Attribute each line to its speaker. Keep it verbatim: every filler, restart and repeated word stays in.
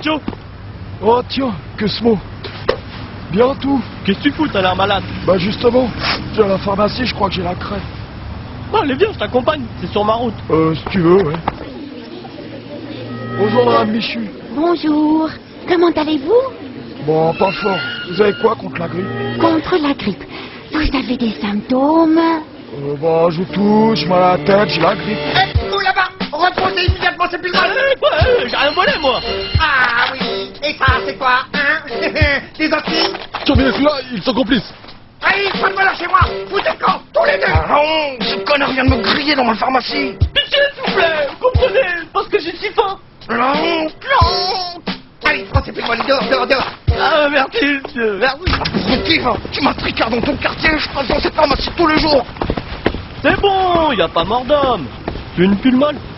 Speaker 1: Tio?
Speaker 2: Oh tiens, que ce mot. Bien tout.
Speaker 1: Qu'est-ce que tu fous? T'as l'air malade.
Speaker 2: Bah justement, je vais à la pharmacie, je crois que j'ai la crève.
Speaker 1: Non, allez, viens, je t'accompagne. C'est sur ma route.
Speaker 2: Euh, si tu veux, ouais. Bonjour Madame Michu.
Speaker 3: Bonjour. Comment allez-vous?
Speaker 2: Bon, pas fort. Vous avez quoi contre la grippe?
Speaker 3: Contre la grippe. Vous avez des symptômes?
Speaker 2: Euh, bah, je touche, mal à la tête, j'ai la grippe.
Speaker 4: Eh, vous là-bas, reposez immédiatement ces pulmones.
Speaker 1: Eh, quoi, eh, j'ai rien volé, moi.
Speaker 4: Ah oui, et ça, c'est quoi, hein? Des antilles?
Speaker 2: Surveillez là, ils sont complices.
Speaker 4: Allez, pas de malheur chez moi. Vous êtes quand? Tous les deux.
Speaker 5: Ah non, ce connard vient de me griller dans ma pharmacie.
Speaker 1: Pitié, s'il vous plaît, vous comprenez? Parce que j'ai si faim.
Speaker 5: La honte, la honte.
Speaker 4: Allez, prends ces pulmones, dehors, dehors, dehors.
Speaker 1: Ah, merci, monsieur, merci.
Speaker 5: Abruti, va. Tu m'as tricard dans ton quartier, je passe dans cette pharmacie tous les jours.
Speaker 1: C'est bon, y a pas mort d'homme. Tu veux une pulle molle?